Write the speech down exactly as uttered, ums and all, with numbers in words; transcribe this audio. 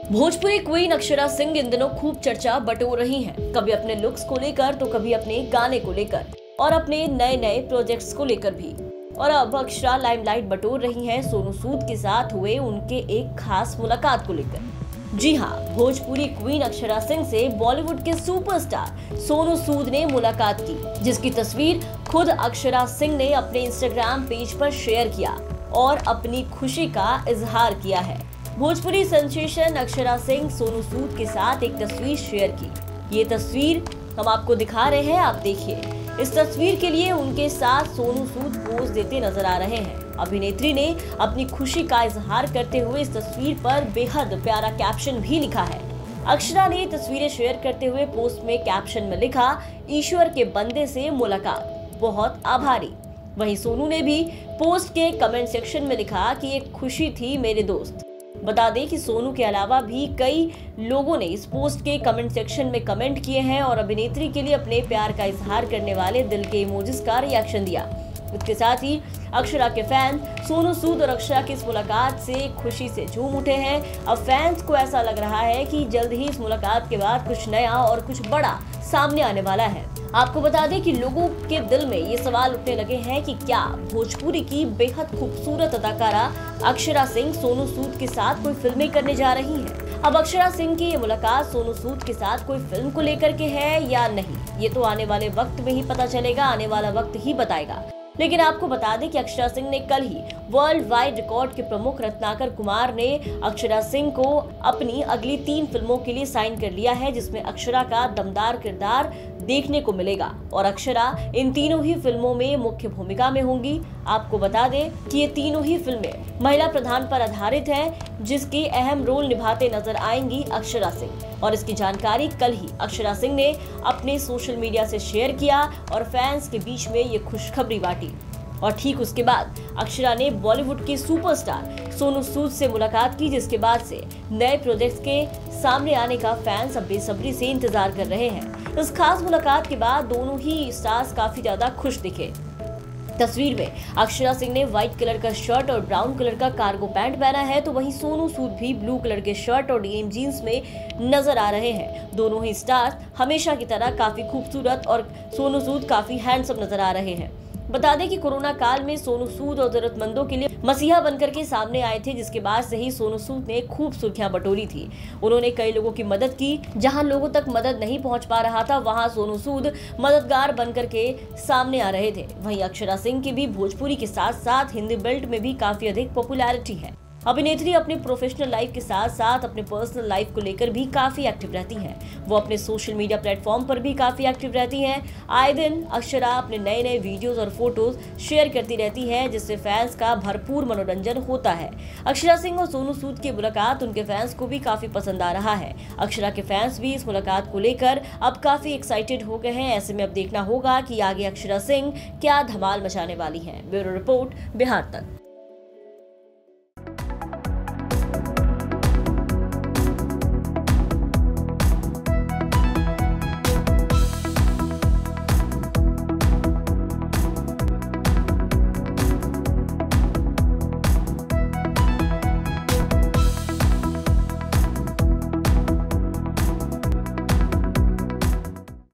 Bhojpuri queen Akshara Singh इन दिनों खूब चर्चा बटोर रही हैं, कभी अपने लुक्स को लेकर तो कभी अपने गाने को लेकर और अपने नए नए प्रोजेक्ट्स को लेकर भी। और अब अक्षरा लाइमलाइट बटोर रही हैं सोनू सूद के साथ हुए उनके एक खास मुलाकात को लेकर। जी हाँ, भोजपुरी क्वीन अक्षरा सिंह से बॉलीवुड के सुपरस्टार सोनू सूद ने मुलाकात की, जिसकी तस्वीर खुद अक्षरा सिंह ने अपने इंस्टाग्राम पेज पर शेयर किया और अपनी खुशी का इजहार किया है। भोजपुरी सेंसेशन अक्षरा सिंह सोनू सूद के साथ एक तस्वीर शेयर की। ये तस्वीर हम आपको दिखा रहे हैं, आप देखिए। इस तस्वीर के लिए उनके साथ सोनू सूद पोज देते नजर आ रहे हैं। अभिनेत्री ने अपनी खुशी का इजहार करते हुए इस तस्वीर पर बेहद प्यारा कैप्शन भी लिखा है। अक्षरा ने तस्वीरें शेयर करते हुए पोस्ट में कैप्शन में लिखा, ईश्वर के बंदे से मुलाकात, बहुत आभारी। वहीं सोनू ने भी पोस्ट के कमेंट सेक्शन में लिखा कि एक खुशी थी मेरे दोस्त। बता दें कि सोनू के अलावा भी कई लोगों ने इस पोस्ट के कमेंट सेक्शन में कमेंट किए हैं और अभिनेत्री के लिए अपने प्यार का इजहार करने वाले दिल के इमोजीज का रिएक्शन दिया। इसके साथ ही अक्षरा के फैन सोनू सूद और अक्षरा की इस मुलाकात से खुशी से झूम उठे हैं। अब फैंस को ऐसा लग रहा है कि जल्द ही इस मुलाकात के बाद कुछ नया और कुछ बड़ा सामने आने वाला है। आपको बता दें कि लोगों के दिल में ये सवाल उठने लगे हैं कि क्या भोजपुरी की बेहद खूबसूरत अदाकारा अक्षरा सिंह सोनू सूद के साथ कोई फिल्में करने जा रही हैं। अब अक्षरा सिंह की ये मुलाकात सोनू सूद के साथ कोई फिल्म को लेकर के है या नहीं, ये तो आने वाले वक्त में ही पता चलेगा, आने वाला वक्त ही बताएगा। लेकिन आपको बता दें कि अक्षरा सिंह ने कल ही वर्ल्ड वाइड रिकॉर्ड के प्रमुख रत्नाकर कुमार ने अक्षरा सिंह को अपनी अगली तीन फिल्मों के लिए साइन कर लिया है, जिसमें अक्षरा का दमदार किरदार देखने को मिलेगा और अक्षरा इन तीनों ही फिल्मों में मुख्य भूमिका में होंगी। आपको बता दें कि ये तीनों ही फिल्में महिला प्रधान पर आधारित हैं, जिसके अहम रोल निभाते नजर आएंगी अक्षरा सिंह। और इसकी जानकारी कल ही अक्षरा सिंह ने अपने सोशल मीडिया से शेयर किया और फैंस के बीच में ये खुशखबरी बांटी। और ठीक उसके बाद अक्षरा ने बॉलीवुड के सुपरस्टार सोनू सूद से मुलाकात की, जिसके बाद से नए प्रोजेक्ट्स के सामने आने का फैंस अब बेसब्री से इंतजार कर रहे हैं। इस खास मुलाकात के बाद दोनों ही स्टार्स काफी ज्यादा खुश दिखे। तस्वीर में अक्षरा सिंह ने व्हाइट कलर का शर्ट और ब्राउन कलर का कार्गो पैंट पहना है, तो वहीं सोनू सूद भी ब्लू कलर के शर्ट और डीएम जीन्स में नजर आ रहे हैं। दोनों ही स्टार्स हमेशा की तरह काफी खूबसूरत और सोनू सूद काफी हैंडसम नजर आ रहे हैं। बता दें कि कोरोना काल में सोनू सूद और जरूरतमंदों के लिए मसीहा बनकर के सामने आए थे, जिसके बाद से ही सोनू सूद ने खूब सुर्खियां बटोरी थी। उन्होंने कई लोगों की मदद की, जहां लोगों तक मदद नहीं पहुंच पा रहा था वहां सोनू सूद मददगार बनकर के सामने आ रहे थे। वहीं अक्षरा सिंह की भी भोजपुरी के साथ साथ हिंदी बेल्ट में भी काफी अधिक पॉपुलैरिटी है। अभिनेत्री अपने प्रोफेशनल लाइफ के साथ साथ अपने पर्सनल लाइफ को लेकर भी काफी एक्टिव रहती हैं। वो अपने सोशल मीडिया प्लेटफॉर्म पर भी काफी एक्टिव रहती हैं। आए दिन अक्षरा अपने नए नए वीडियोस और फोटोज शेयर करती रहती हैं, जिससे फैंस का भरपूर मनोरंजन होता है। अक्षरा सिंह और सोनू सूद की मुलाकात उनके फैंस को भी काफी पसंद आ रहा है। अक्षरा के फैंस भी इस मुलाकात को लेकर अब काफी एक्साइटेड हो गए हैं। ऐसे में अब देखना होगा कि आगे अक्षरा सिंह क्या धमाल मचाने वाली है। ब्यूरो रिपोर्ट, बिहार तक।